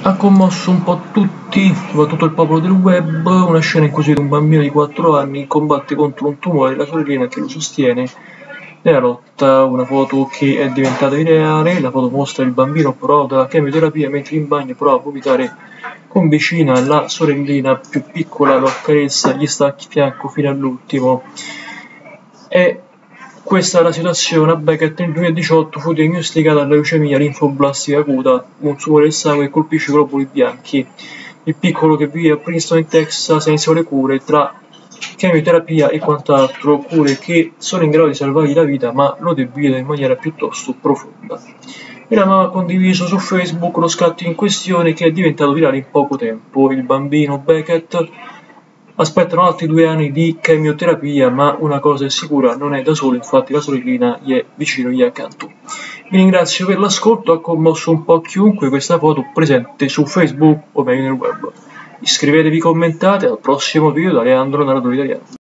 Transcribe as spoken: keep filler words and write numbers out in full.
Ha commosso un po' tutti, soprattutto il popolo del web, una scena in cui si vede un bambino di quattro anni combatte contro un tumore e la sorellina che lo sostiene nella lotta. Una foto che è diventata virale, la foto mostra il bambino provò dalla chemioterapia mentre in bagno prova a vomitare con vicina la sorellina più piccola, lo accarezza, gli sta a fianco fino all'ultimo. E questa è la situazione. A Beckett nel duemiladiciotto fu diagnosticata la leucemia linfoblastica acuta, un tumore del sangue che colpisce i globuli bianchi. Il piccolo, che vive a Princeton in Texas, ha iniziato le cure tra chemioterapia e quant'altro, cure che sono in grado di salvargli la vita ma lo debilitano in maniera piuttosto profonda. E la mamma ha condiviso su Facebook lo scatto in questione, che è diventato virale in poco tempo. Il bambino Beckett aspettano altri due anni di chemioterapia, ma una cosa è sicura, non è da solo, infatti la sorellina gli è vicino, gli è accanto. Vi ringrazio per l'ascolto, ha commosso un po' chiunque questa foto presente su Facebook o meglio nel web. Iscrivetevi, commentate, al prossimo video da Leandro Narratore Italiano.